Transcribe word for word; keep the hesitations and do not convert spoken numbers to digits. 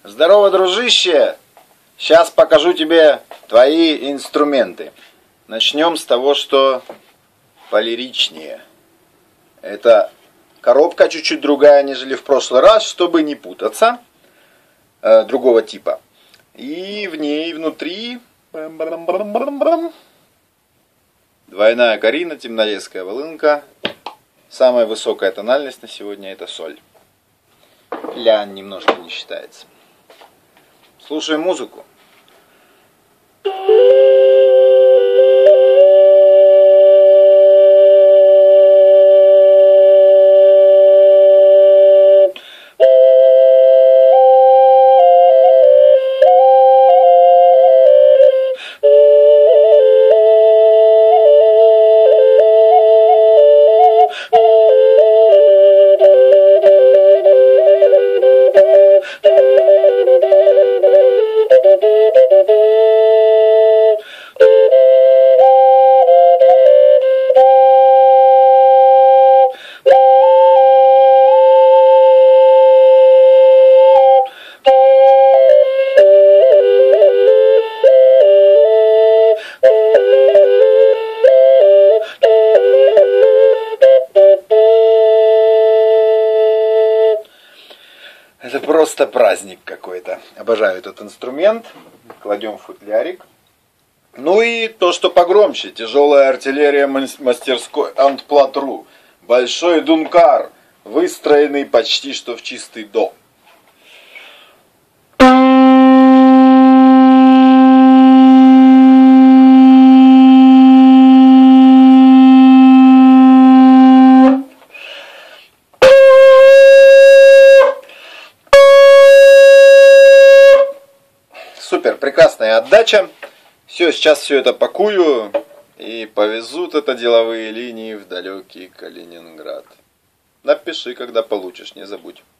Здорово, дружище! Сейчас покажу тебе твои инструменты. Начнем с того, что полиричнее. Это коробка чуть-чуть другая, нежели в прошлый раз, чтобы не путаться. Э, другого типа. И в ней внутри двойная карина, темнолесская волынка. Самая высокая тональность на сегодня это соль. Ля немножко не считается. Слушаем музыку. Это просто праздник какой-то. Обожаю этот инструмент. Кладем в футлярик. Ну и то, что погромче. Тяжелая артиллерия мастерской Антплатру. Большой дункар, выстроенный почти что в чистый до. Супер, прекрасная отдача. Все, сейчас все это пакую и повезут это деловые линии в далекий Калининград. Напиши, когда получишь, не забудь.